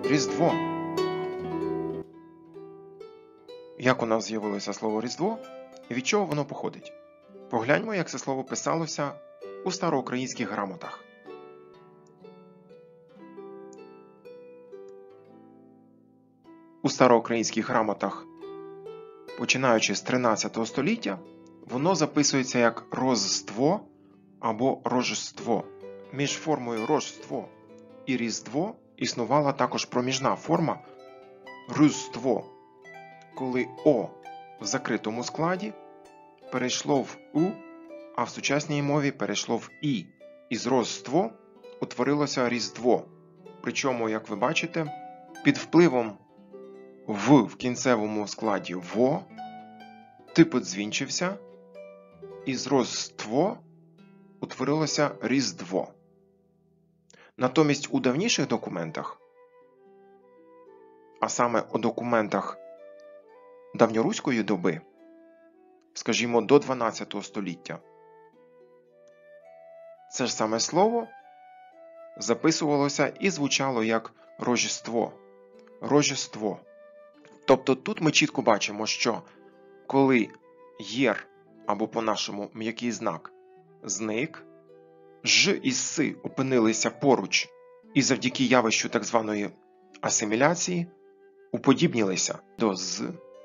Різдво. Як у нас з'явилося слово Різдво і від чого воно походить? Погляньмо, як це слово писалося у староукраїнських грамотах. У староукраїнських грамотах, починаючи з 13 століття, воно записується як Розство або Рожство. Між формою Рожство і Різдво існувала також проміжна форма Рюство, коли О в закритому складі перейшло в У, а в сучасній мові перейшло в І. Із Розство утворилося Різдво. Причому, як ви бачите, під впливом в кінцевому складі ВО подзвінчився, і з Розство утворилося Різдво. Натомість у давніших документах, а саме у документах давньоруської доби, скажімо, до 12 століття, це ж саме слово записувалося і звучало як Рождество. Рождество. Тобто тут ми чітко бачимо, що коли єр, або по-нашому м'який знак, зник, ж і с опинилися поруч і завдяки явищу так званої асиміляції уподібнілися до з,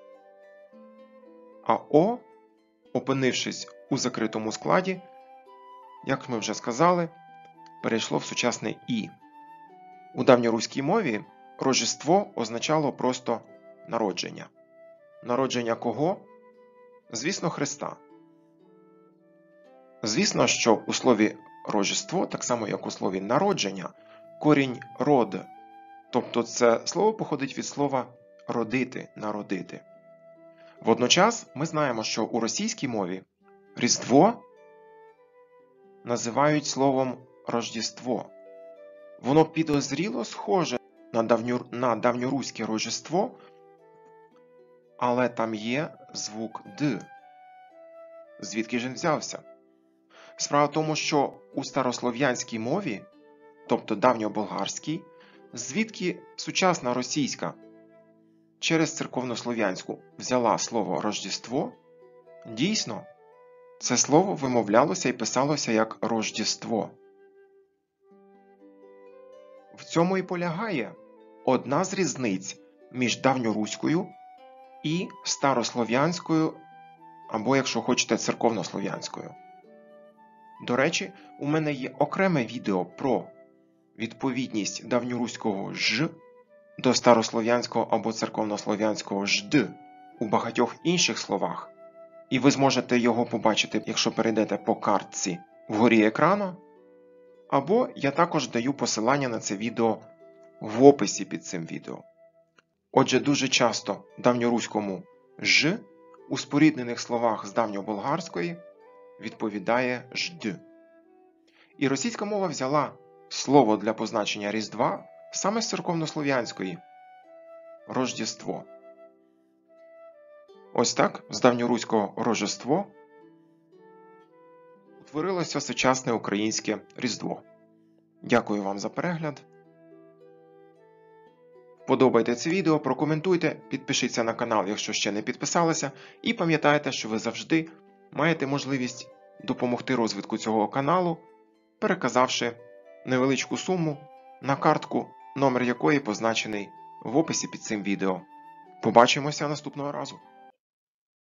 а О, опинившись у закритому складі, як ми вже сказали, перейшло в сучасне І. У давньоруській мові Рождество означало просто народження. Народження кого? Звісно, Христа. Звісно, що у слові Рождество, так само як у слові народження, корінь род, тобто це слово походить від слова родити, народити. Водночас ми знаємо, що у російській мові Різдво називають словом Рождество. Воно підозріло схоже на давньоруське Рождество, але там є звук Д. Звідки ж він взявся? Справа в тому, що у старослов'янській мові, тобто давньоболгарській, звідки сучасна російська через церковнослов'янську взяла слово Рождество, дійсно, це слово вимовлялося і писалося як Рождество. В цьому і полягає одна з різниць між давньоруською і старослов'янською, або, якщо хочете, церковнослов'янською. До речі, у мене є окреме відео про відповідність давньоруського «ж» до старослов'янського або церковнослов'янського «жд» у багатьох інших словах. І ви зможете його побачити, якщо перейдете по картці вгорі екрану, або я також даю посилання на це відео в описі під цим відео. Отже, дуже часто давньоруському «ж» у споріднених словах з давньоболгарської відповідає «жд». І російська мова взяла слово для позначення Різдва саме з церковнослов'янської – Рождество. Ось так з давньоруського Рождество утворилося сучасне українське Різдво. Дякую вам за перегляд. Подобайте це відео, прокоментуйте, підпишіться на канал, якщо ще не підписалися, і пам'ятайте, що ви завжди маєте можливість допомогти розвитку цього каналу, переказавши невеличку суму на картку, номер якої позначений в описі під цим відео. Побачимося наступного разу!